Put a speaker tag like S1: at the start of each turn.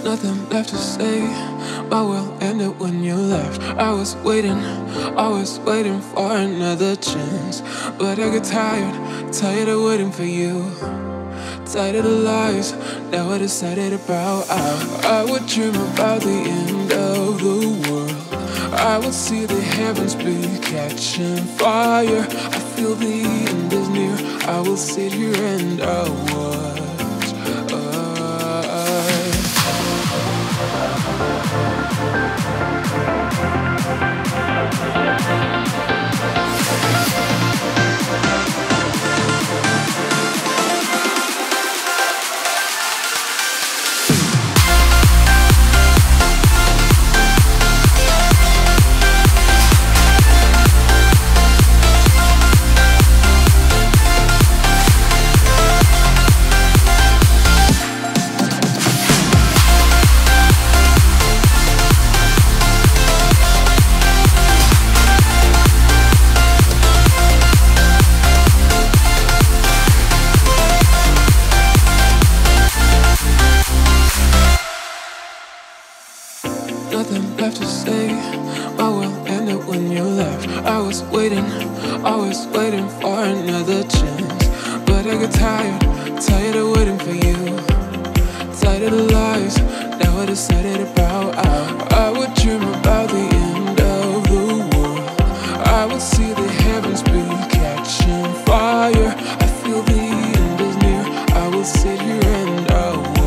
S1: Nothing left to say. My world ended when you left. I was waiting for another chance. But I get tired of waiting for you. Tired of the lies, now I decided to bow out. I would dream about the end of the world. I would see the heavens be catching fire. I feel the end is near. I will sit here and I watch. Nothing left to say. My world ended when you left. I was waiting for another chance. But I get tired of waiting for you. Tired of the lies, now I decided to bow out. I would dream about the end of the world. I would see the heavens be catching fire. I feel the end is near. I will sit here and I watch.